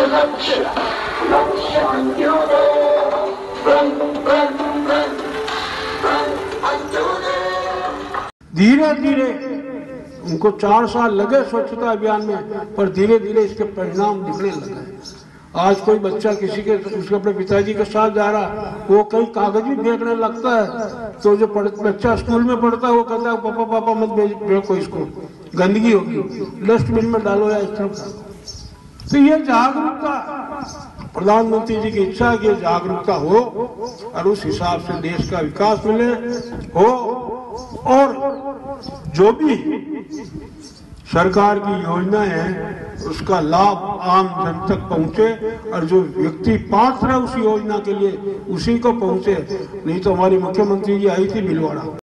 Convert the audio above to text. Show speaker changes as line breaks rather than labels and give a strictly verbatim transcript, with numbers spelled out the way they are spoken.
लक्ष्य लक्ष्य अंत्योदय रन रन रन रन अंत्योदय।
धीरे धीरे उनको चार साल लगे स्वच्छता अभियान में, पर धीरे धीरे इसके परिणाम दिखने लगे। आज कोई बच्चा किसी के उसके अपने पिताजी के साथ जा रहा, वो कहीं कागज भी फेंकने लगता है, तो जो बच्चा स्कूल में पढ़ता है वो कहता है पापा पापा मत फेंको इसको, गंदगी होगी, डस्टबिन में डालो या इस तरफ। तो ये जागरूकता प्रधानमंत्री जी की इच्छा है कि जागरूकता हो और उस हिसाब से देश का विकास मिले हो, और जो भी सरकार की योजना है उसका लाभ आम जन तक पहुंचे, और जो व्यक्ति पात्र है उस योजना के लिए उसी को पहुंचे। नहीं तो हमारी मुख्यमंत्री जी आई थी भीलवाड़ा।